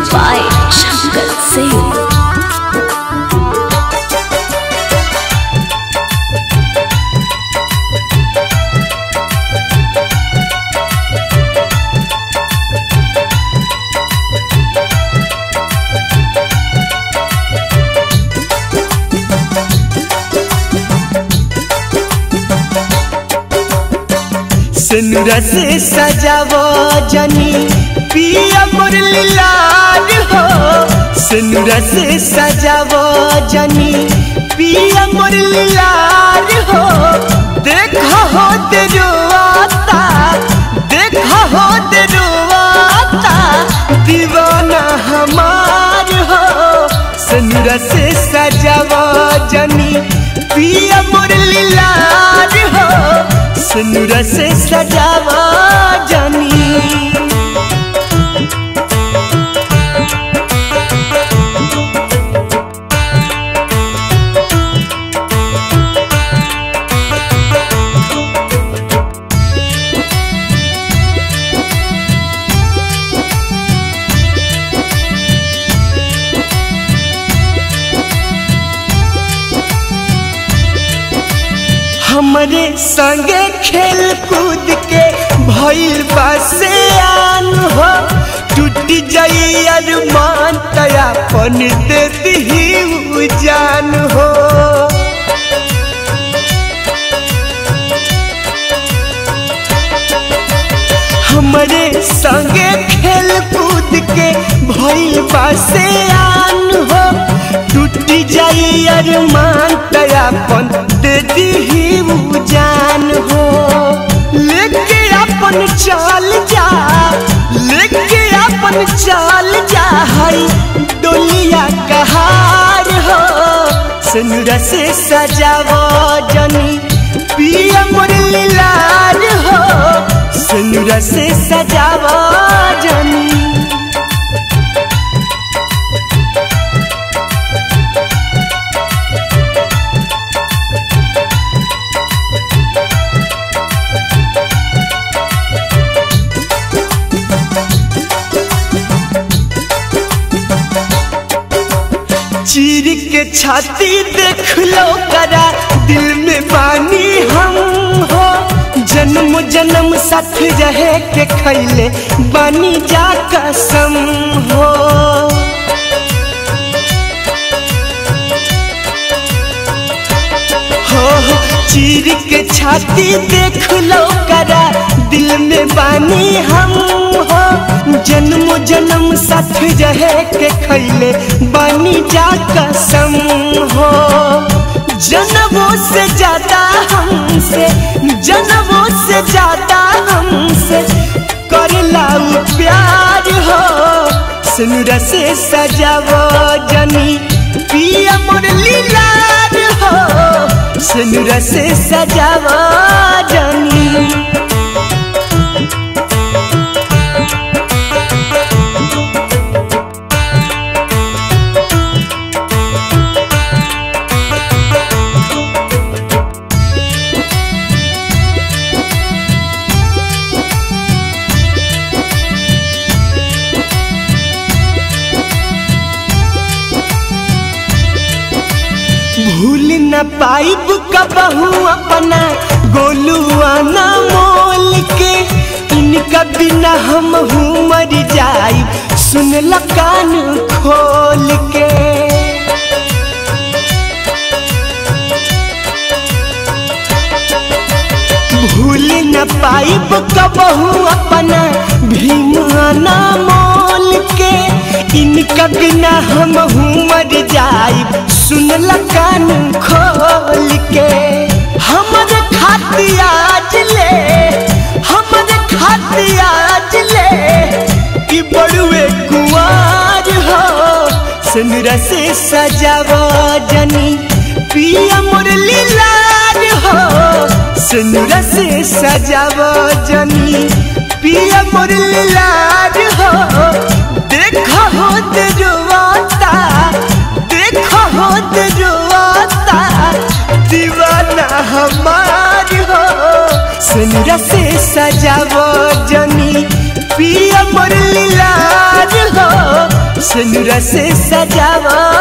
by Shankar Singh. सिनुरा से सजावो जनी पिया मुरली लाल हो। सिनुरा से सजावो जनी पिया मुरली लाल हो। देखा हो तेरुआता, देखा हो तेरुआता दीवाना हमार हो। सिनुरा से सजावो जनी पिया मुरली लाल हो। सिनुरा से सजावा जानी हमरे संगे खेल कूद के भइल बासे आन हो। टूट जाई अरमान तयापन देती ही जान हो। हमरे संगे खेल कूद के भइल बासे आन हो। टूट जाई अरमान तयापन देती ही जान हो। लेके अपन चाल जा, लेके अपन चाल जा हई डोलिया कहार हो। सिनुरा से सजावो जनी पिया मुरली लाल हो। सिनुरा से सजावो जनी चीर के छाती देख लो करा दिल में बानी हम हो। जन्म जन्म साथ रहे के खैले बानी जा कसम हो। चीर के छाती देख लो करा दिल में बानी हम हो। जन्म जन्म साथ रहे के खैले बानी जा कसम हो। जन्मों से ज्यादा हमसे, जन्मों से ज्यादा हमसे करला प्यार हो। सिनुरा से सजावो जनी पिया मुरली लाल हो। सिनुरा से सजावो जनी भूल न पाइब कबहू अपना गोलुआ ना मोल के। इनका बिना हम मर जाई सुन ल कान खोल के। भूल न पाइब कबहू अपना भीमा ना मोल के। इनका बिना हम मर जाई सुन ल कान खोल के। हमर खातिर आज ले, हमर खातिर आज ले कि बड़ुए कुंवार हो। सिनुरा से सजावो जनी पिया मुरली लाल हो। सिनुरा से सजावो जनी पिया मुरली लाल हो। देखा हो तेरुआता, देखा हो तेरुआता दीवाना हमार हो। सिनुरा से सजावो जनी पिया मुरली लाल हो। सिनुरा से सजावा